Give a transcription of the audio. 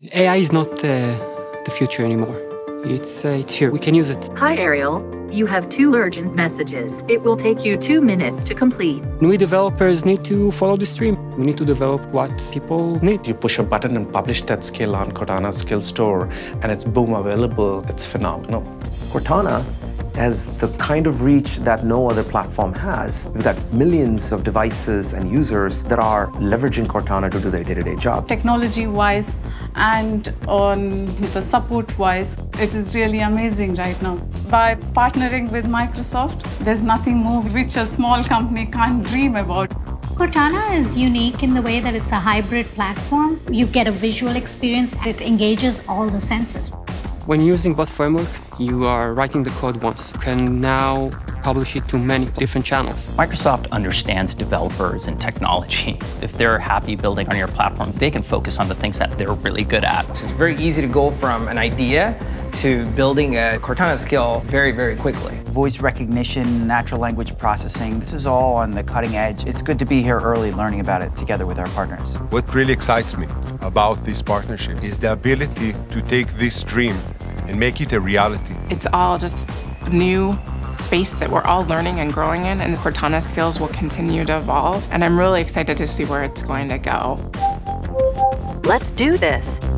AI is not the future anymore. It's here. We can use it. Hi, Ariel. You have 2 urgent messages. It will take you 2 minutes to complete. We developers need to follow the stream. We need to develop what people need. You push a button and publish that skill on Cortana's skill store, and it's boom available. It's phenomenal. Cortana has the kind of reach that no other platform has. We've got millions of devices and users that are leveraging Cortana to do their day-to-day job. Technology-wise and on the support-wise, it is really amazing right now. By partnering with Microsoft, there's nothing more which a small company can't dream about. Cortana is unique in the way that it's a hybrid platform. You get a visual experience that engages all the senses. When using bot framework, you are writing the code once. You can now publish it to many different channels. Microsoft understands developers and technology. If they're happy building on your platform, they can focus on the things that they're really good at. So it's very easy to go from an idea to building a Cortana skill very, very quickly. Voice recognition, natural language processing, this is all on the cutting edge. It's good to be here early learning about it together with our partners. What really excites me about this partnership is the ability to take this dream and make it a reality. It's all just new space that we're all learning and growing in, and the Cortana skills will continue to evolve, and I'm really excited to see where it's going to go. Let's do this.